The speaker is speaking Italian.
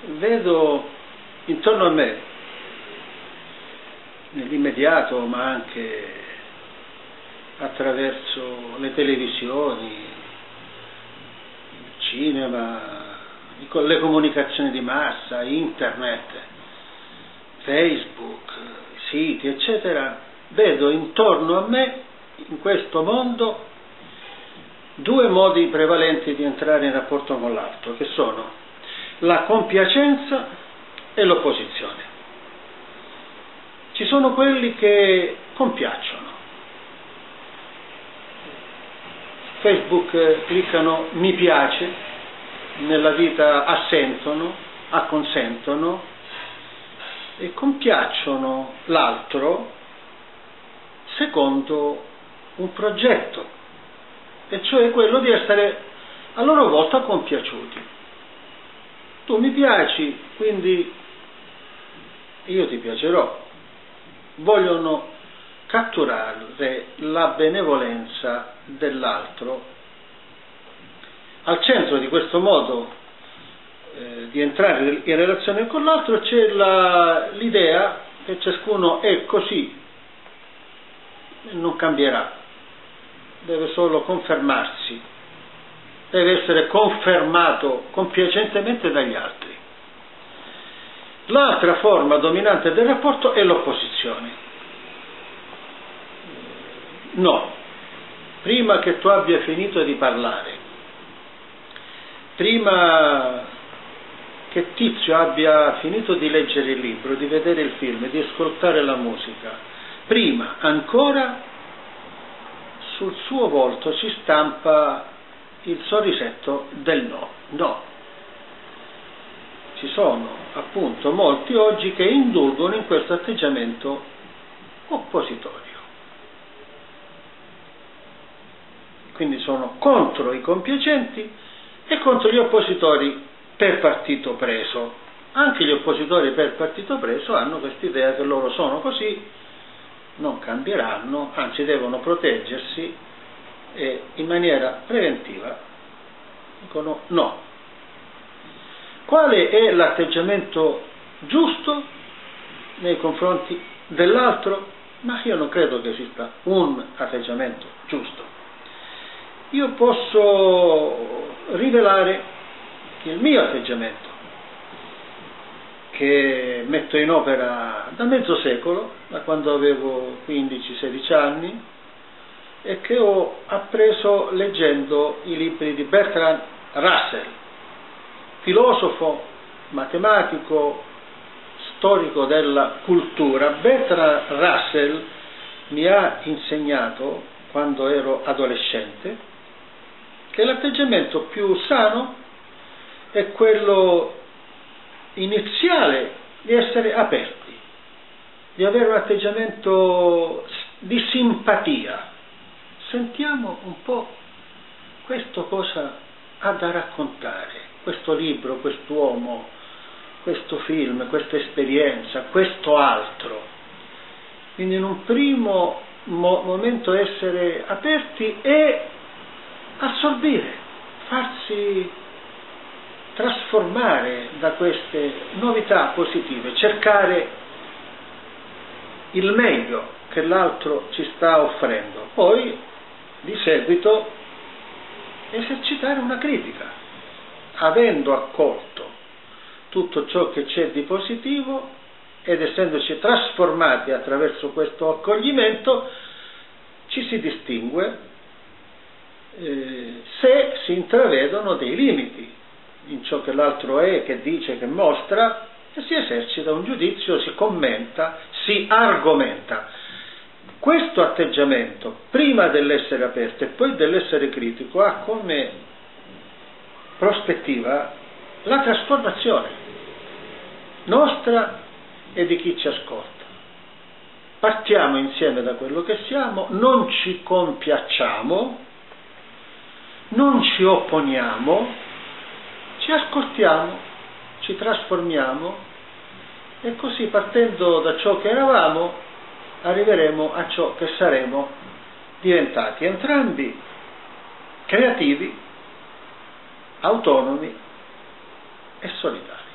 vedo intorno a me, nell'immediato, ma anche attraverso le televisioni, il cinema, le comunicazioni di massa, internet, Facebook, siti, eccetera, vedo intorno a me, in questo mondo, due modi prevalenti di entrare in rapporto con l'altro, che sono la compiacenza e l'opposizione. Ci sono quelli che compiacciono. Facebook cliccano mi piace, nella vita assentono, acconsentono e compiacciono l'altro secondo un progetto, e cioè quello di essere a loro volta compiaciuti. Tu mi piaci, quindi io ti piacerò. Vogliono catturare la benevolenza dell'altro. Al centro di questo modo di entrare in relazione con l'altro c'è l'idea che ciascuno è così e non cambierà, deve solo confermarsi, deve essere confermato compiacentemente dagli altri. L'altra forma dominante del rapporto è l'opposizione. No, prima che tu abbia finito di parlare, prima che Tizio abbia finito di leggere il libro, di vedere il film, di ascoltare la musica, prima ancora sul suo volto si stampa il sorrisetto del no. No. Ci sono appunto molti oggi che indulgono in questo atteggiamento oppositorio. Quindi sono contro i compiacenti e contro gli oppositori per partito preso. Anche gli oppositori per partito preso hanno quest'idea che loro sono così, non cambieranno, anzi devono proteggersi e in maniera preventiva dicono no. Quale è l'atteggiamento giusto nei confronti dell'altro? Ma io non credo che esista un atteggiamento giusto. Io posso rivelare il mio atteggiamento, che metto in opera da mezzo secolo, da quando avevo 15-16 anni, e che ho appreso leggendo i libri di Bertrand Russell, filosofo, matematico, storico della cultura. Bertrand Russell mi ha insegnato, quando ero adolescente, che l'atteggiamento più sano è quello iniziale di essere aperti, di avere un atteggiamento di simpatia. Sentiamo un po' questo cosa ha da raccontare, questo libro, quest'uomo, questo film, questa esperienza, questo altro. Quindi in un primo momento essere aperti e assorbire, farsi trasformare da queste novità positive, cercare il meglio che l'altro ci sta offrendo, poi di seguito esercitare una critica, avendo accolto tutto ciò che c'è di positivo ed essendoci trasformati attraverso questo accoglimento, ci si distingue se si intravedono dei limiti in ciò che l'altro è, che dice, che mostra, e si esercita un giudizio, si commenta, si argomenta. Questo atteggiamento, prima dell'essere aperto e poi dell'essere critico, ha come prospettiva la trasformazione nostra e di chi ci ascolta. Partiamo insieme da quello che siamo, non ci compiacciamo, non ci opponiamo, ci ascoltiamo, ci trasformiamo e così, partendo da ciò che eravamo, arriveremo a ciò che saremo diventati, entrambi creativi, autonomi e solidari.